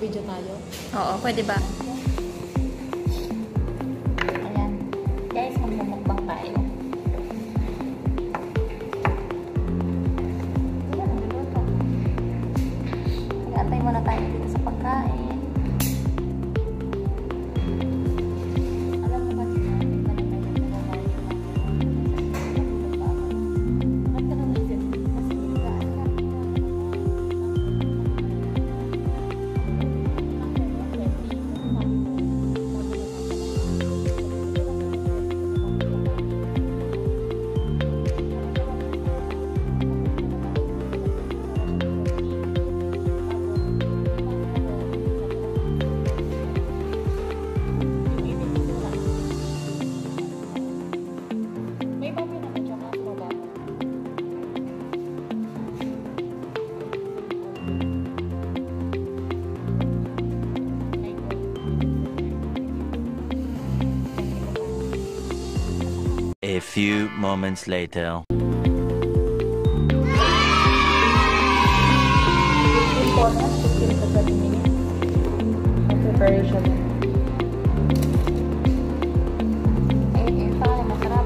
Mag-video tayo? Oo, pwede ba? Ayan. Guys, magmumukbang tayo. Nag-aantay muna tayo dito sa pagkain. A few moments later. Preparation. Ayun pa, masarap.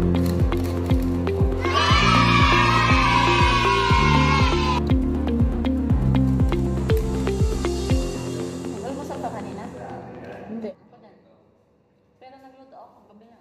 Nag-almusal ka kanina? Hindi. Pero nagluto ako gabi na.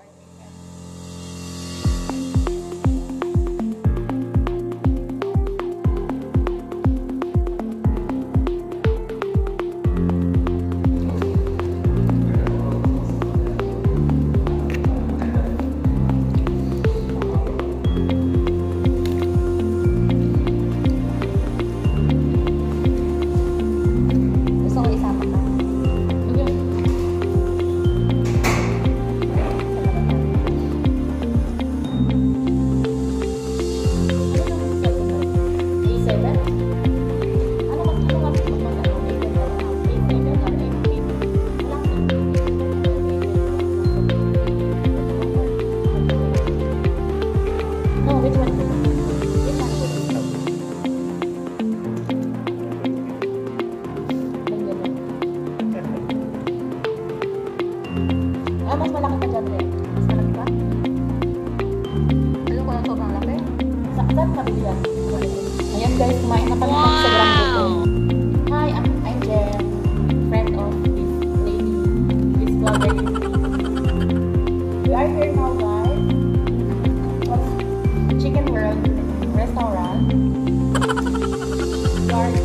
Mas malaki pa dyan rin. Mas malaki pa? Alam ko lang sobrang laki. Saan kabili yan? Ayan guys, kumain na kami sa Grand Buko. Hi, I'm Jen. Friend of this lady. This vlogger. We are here now guys. Chicken World Restaurant. We are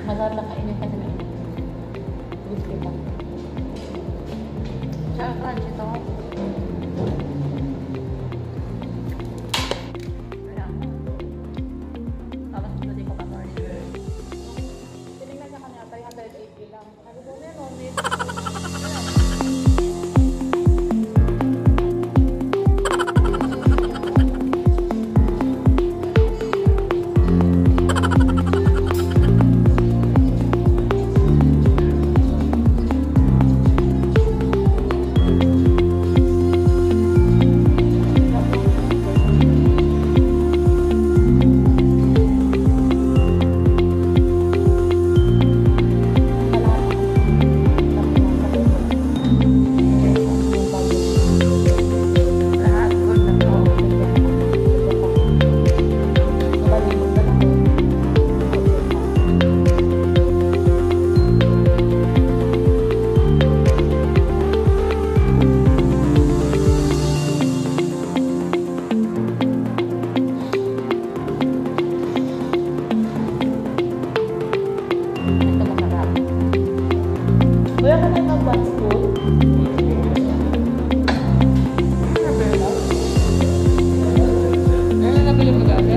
Masarap na kainin kasi na ito. Crispy pa. Tsaka crunchy ito. Kaya, tapos hindi ko pa order. Tinignan niya kanya, 380 lang. Sabi ko, meron, Wala ka na mag-one spoon? Ano nabili mo gada?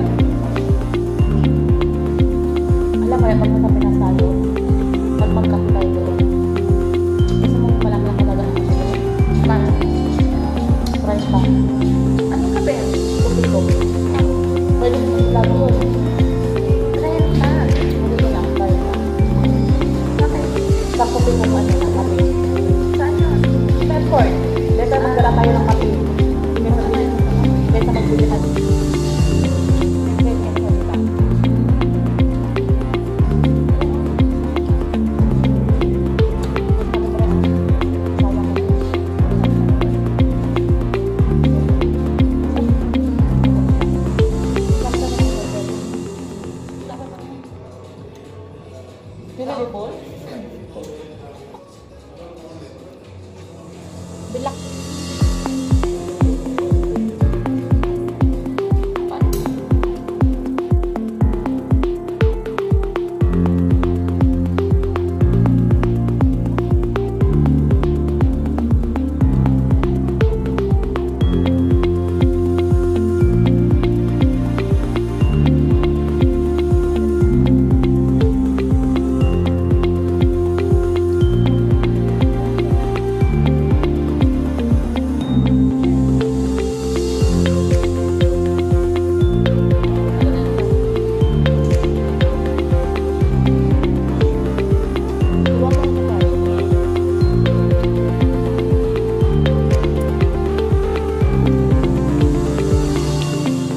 Alam mo yung pag nasa pinasalo, pag magkape tayo doon. Gusto mo malaki lang talaga ng kape. Paano? Price pa. Anong kape? Kopi-kopi. Pwede mo mag-lalo yun. Renta. Hindi lang, tayo na. Bakit? Sa kopi mo ano na kape. Saan yun? Bedford. Dito magdala tayo ng kape. Dito magbili natin. Bilak.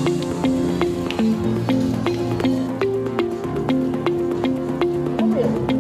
Ano yun?